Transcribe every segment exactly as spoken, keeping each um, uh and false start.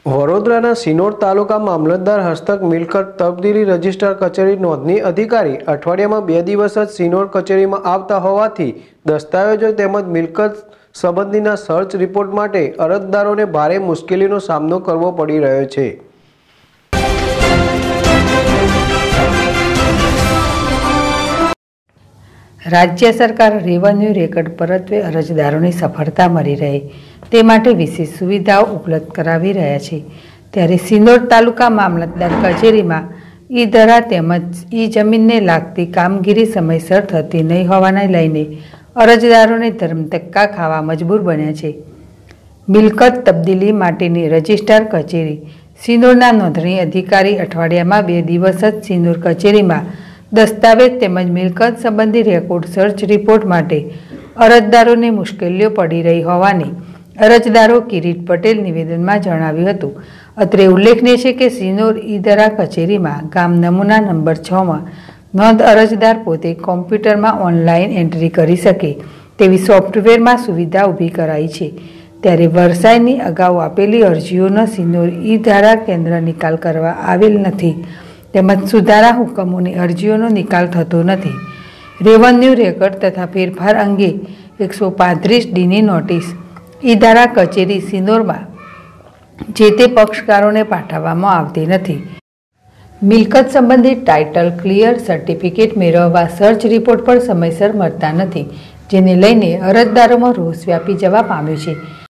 વડોદરાના સિનોર તાલુકા મામલતદાર હસ્તક મિલકત તબદીલી રજિસ્ટ્રાર કચેરી નોંધણી અધિકારી અઠવાડિયામાં બે દિવસ જ સિનોર કચેરીમાં આવતા હોવાથી દસ્તાવેજો તેમજ મિલકત સંબંધીના સર્ચ રિપોર્ટ માટે અરજદારોને ભારે મુશ્કેલીનો સામનો કરવો પડી રહ્યો છે। राज्य सरकार रेवन्यू रेकर्ड परत्वे अरजदारों सफलता मळी रहे ते माटे विशेष सुविधाओं उपलब्ध करावी रह्या छे। त्यारे सिनोर तालुका मामलतदार कचेरी में ई धरा तेमज ई जमीन ने लागती कामगीरी समयसर थती नहीं होवाने लईने अरजदारों ने धर्मधक्का खावा मजबूर बन्या छे। मिलकत तब्दीली माटेनी रजिस्ट्रार कचेरी सिनोरना नोंधणी अधिकारी अठवाडियामां बे दिवस ज सिनोर कचेरी में दस्तावेज तेमज मिलकत संबंधी रेकॉर्ड सर्च रिपोर्ट माटे अरजदारों ने मुश्केलीओ पड़ी रही होवानी अरजदारों किरीट पटेल निवेदन में जणाव्युं हतुं। अत्रे उल्लेखनीय है कि सिनोर ईदरा कचेरी में गाम नमूना नंबर छ में नोंध अरजदार पोते कॉम्प्यूटर में ऑनलाइन एंट्री करी सके तेवी सॉफ्टवेर में सुविधा ऊभी कराई है। त्यारे वरसाईनी अगाऊ आपेली अरजीओनो सिनोर ई धारा केन्द्र निकाल करवा आवेल नथी તેમજ સુધારા હુકમોની અરજીઓનો નિકાલ થતો નથી। રેવન્યુ રેકર્ડ તથા ફેરફાર અંગે એકસો પાંત્રીસ ડીની નોટિસ ઈધારા કચેરી સિનોરમાં જે તે પક્ષકારોને પાઠવવામાં આવતી નથી। મિલકત સંબંધિત ટાઇટલ ક્લિયર સર્ટિફિકેટ મેળવવા સર્ચ રિપોર્ટ પણ સમયસર મળતા નથી, જેને લઈને અરજદારોમાં રોષ વ્યાપી જવા પામ્યો છે।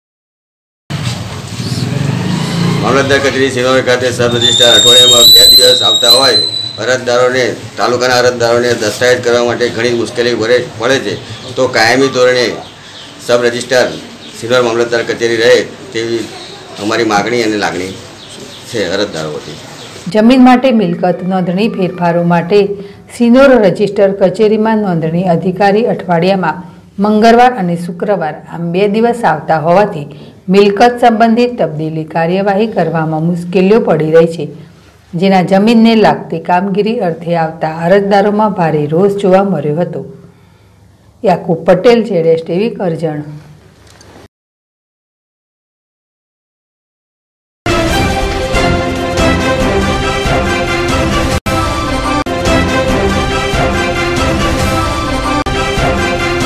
मामलतदार कचेरी सिनोर खाते सब रजिस्ट्रार अठवाडिया में बे दिवस आता होय अरजदारों ने तालुकाना अरजदारों ने दस्तावेज करवा माटे घणी मुश्केली पड़े छे, तो कायमी धोरणे सब रजिस्ट्रार सिनोर मामलतदार कचेरी रहे तेवी अमारी मागणी अने लागणी छे अरजदारोथी। जमीन माटे मिलकत नोंधणी फेरफारों माटे सिनोर रजिस्टर कचेरी में नोंधणी अधिकारी अठवाडिया में मंगळवार और शुक्रवार आम बे दिवस आवता होवाथी मिलकत संबंधी तब्दीली कार्यवाही करवामां मुश्केलीओ पड़ी रही है, जेना जमीन ने लागती कामगीरी अर्थे आवता अरजदारों में भारे रोष जोवा मळ्यो हतो। याकूब पटेल, जेडेस टीवी, करजण।